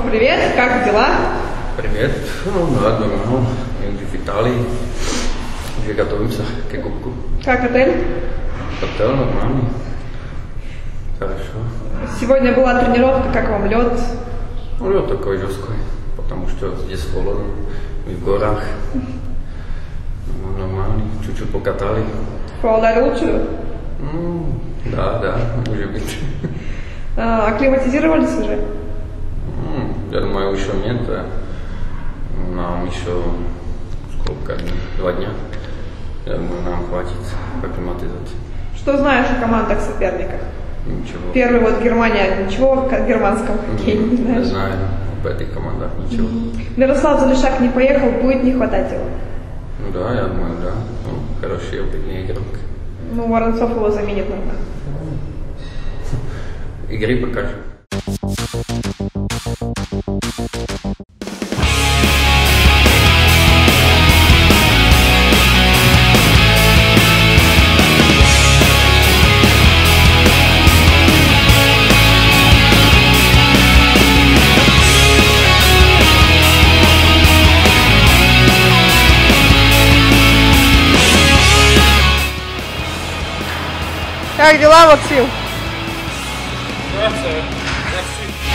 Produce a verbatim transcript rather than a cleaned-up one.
привет, как дела? Привет, ну да, дома, в Италии, уже готовимся к кубку. Как отель? Отель нормальный, хорошо. Сегодня была тренировка, как вам лед? Ну, лед такой жесткий, потому что здесь холодно, и в горах. Ну, нормальный, чуть-чуть покатали. Холодали лучше? Ну, да, да, может быть. А, акклиматизировались уже? Я думаю, еще нет, да. Нам еще сколько дней? Два дня. Я думаю, нам хватит акклиматизации. Что знаешь о командах соперниках? Ничего. Первый вот Германия, ничего о германском хоккее не знаешь? Не знаю, об этих командах ничего. Мирослав Залишак не поехал, будет не хватать его? Ну да, я думаю, да. Ну, хороший опытный игрок. Ну, Воронцов его заменит, наверное. Игры покажет. Как дела, Максим? Здравствуйте.